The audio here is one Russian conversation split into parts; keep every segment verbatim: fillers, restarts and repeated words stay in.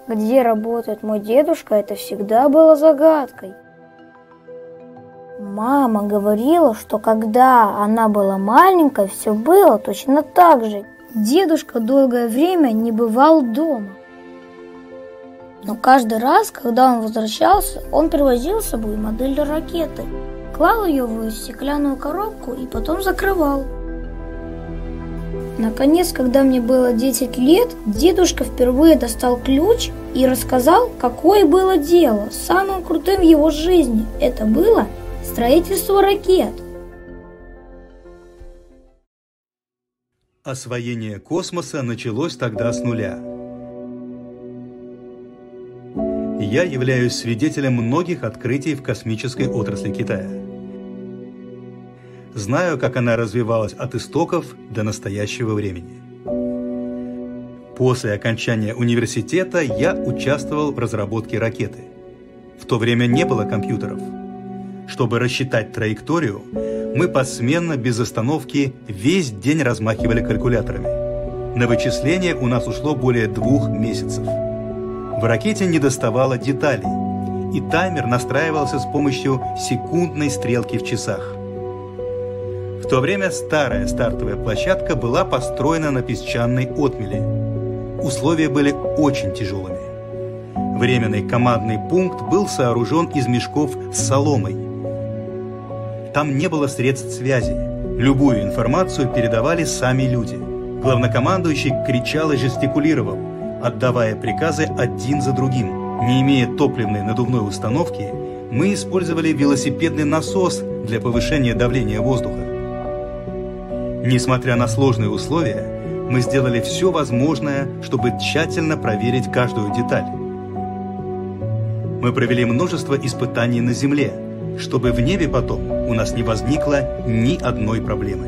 Где работает мой дедушка, это всегда было загадкой. Мама говорила, что когда она была маленькой, все было точно так же. Дедушка долгое время не бывал дома. Но каждый раз, когда он возвращался, он привозил с собой модель ракеты, клал ее в стеклянную коробку и потом закрывал. Наконец, когда мне было десять лет, дедушка впервые достал ключ и рассказал, какое было дело. Самым крутым в его жизни это было строительство ракет. Освоение космоса началось тогда с нуля. Я являюсь свидетелем многих открытий в космической отрасли Китая. Знаю, как она развивалась от истоков до настоящего времени. После окончания университета я участвовал в разработке ракеты. В то время не было компьютеров. Чтобы рассчитать траекторию, мы посменно, без остановки, весь день размахивали калькуляторами. На вычисление у нас ушло более двух месяцев. В ракете недоставало деталей, и таймер настраивался с помощью секундной стрелки в часах. В то время старая стартовая площадка была построена на песчаной отмели. Условия были очень тяжелыми. Временный командный пункт был сооружен из мешков с соломой. Там не было средств связи. Любую информацию передавали сами люди. Главнокомандующий кричал и жестикулировал, отдавая приказы один за другим. Не имея топливной надувной установки, мы использовали велосипедный насос для повышения давления воздуха. Несмотря на сложные условия, мы сделали все возможное, чтобы тщательно проверить каждую деталь. Мы провели множество испытаний на Земле, чтобы в небе потом у нас не возникло ни одной проблемы.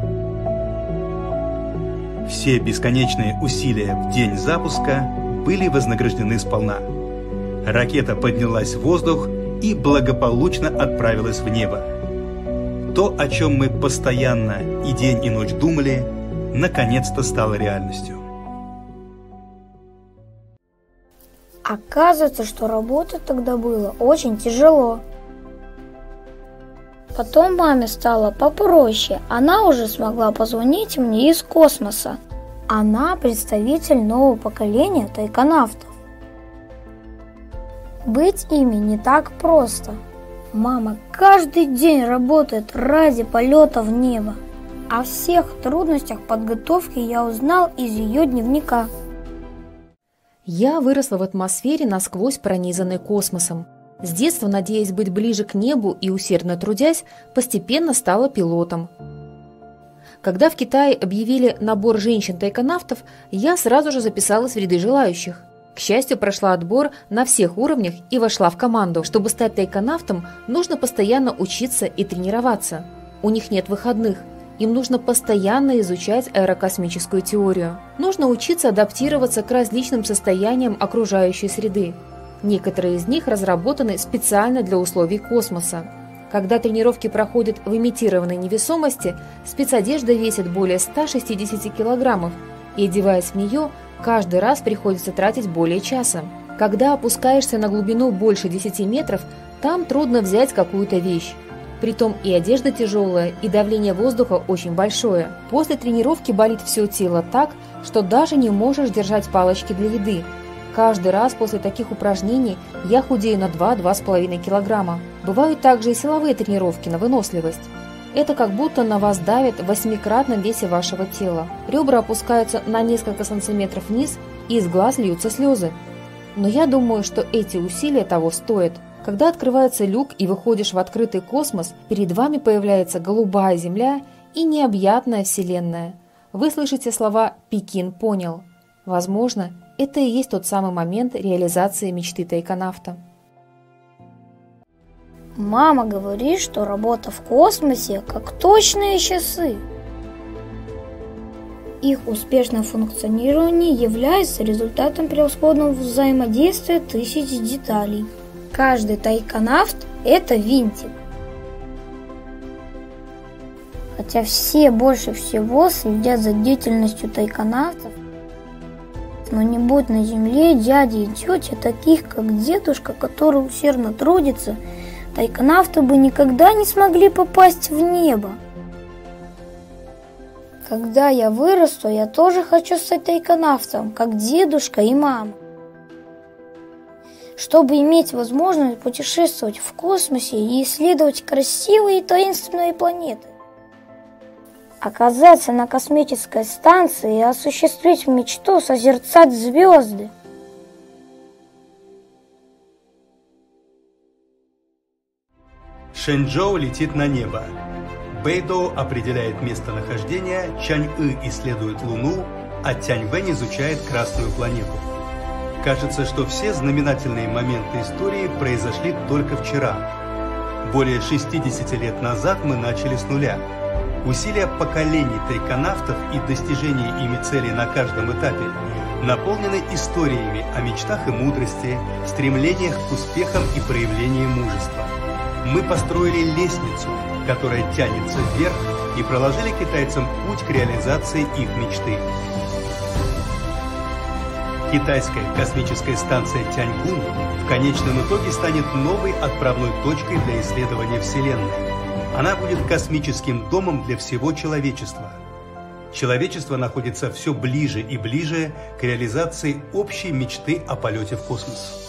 Все бесконечные усилия в день запуска были вознаграждены сполна. Ракета поднялась в воздух и благополучно отправилась в небо. То, о чем мы постоянно и день и ночь думали, наконец-то стало реальностью. Оказывается, что работать тогда было очень тяжело. Потом маме стало попроще. Она уже смогла позвонить мне из космоса. Она представитель нового поколения тайконавтов. Быть ими не так просто. Мама каждый день работает ради полета в небо. О всех трудностях подготовки я узнал из ее дневника. Я выросла в атмосфере, насквозь пронизанной космосом. С детства, надеясь быть ближе к небу и усердно трудясь, постепенно стала пилотом. Когда в Китае объявили набор женщин-тайконавтов, я сразу же записалась в ряды желающих. К счастью, прошла отбор на всех уровнях и вошла в команду. Чтобы стать тайконавтом, нужно постоянно учиться и тренироваться. У них нет выходных. Им нужно постоянно изучать аэрокосмическую теорию. Нужно учиться адаптироваться к различным состояниям окружающей среды. Некоторые из них разработаны специально для условий космоса. Когда тренировки проходят в имитированной невесомости, спецодежда весит более ста шестидесяти килограммов, и, одеваясь в нее, каждый раз приходится тратить более часа. Когда опускаешься на глубину больше десяти метров, там трудно взять какую-то вещь. Притом и одежда тяжелая, и давление воздуха очень большое. После тренировки болит все тело так, что даже не можешь держать палочки для еды. Каждый раз после таких упражнений я худею на два-два с половиной килограмма. Бывают также и силовые тренировки на выносливость. Это как будто на вас давят в восьмикратном весе вашего тела. Ребра опускаются на несколько сантиметров вниз, и из глаз льются слезы. Но я думаю, что эти усилия того стоят. Когда открывается люк и выходишь в открытый космос, перед вами появляется голубая земля и необъятная вселенная. Вы слышите слова «Пекин понял». Возможно, это и есть тот самый момент реализации мечты тайконавта. Мама говорит, что работа в космосе как точные часы. Их успешное функционирование является результатом превосходного взаимодействия тысяч деталей. Каждый тайконавт – это винтик. Хотя все больше всего следят за деятельностью тайконавтов, Но не будь на земле дяди и тети таких, как дедушка, который усердно трудится, тайконавты бы никогда не смогли попасть в небо. Когда я вырасту, я тоже хочу стать тайконавтом, как дедушка и мама. Чтобы иметь возможность путешествовать в космосе и исследовать красивые и таинственные планеты. Оказаться на космической станции и осуществить мечту созерцать звезды. Шэньчжоу летит на небо. Бэйдоу определяет местонахождение, Чань-Ы исследует Луну, а Тянь-Вэнь изучает Красную планету. Кажется, что все знаменательные моменты истории произошли только вчера. Более шестидесяти лет назад мы начали с нуля. Усилия поколений тайконавтов и достижение ими целей на каждом этапе наполнены историями о мечтах и мудрости, стремлениях к успехам и проявлении мужества. Мы построили лестницу, которая тянется вверх, и проложили китайцам путь к реализации их мечты. Китайская космическая станция Тяньгун в конечном итоге станет новой отправной точкой для исследования Вселенной. Она будет космическим домом для всего человечества. Человечество находится все ближе и ближе к реализации общей мечты о полете в космос.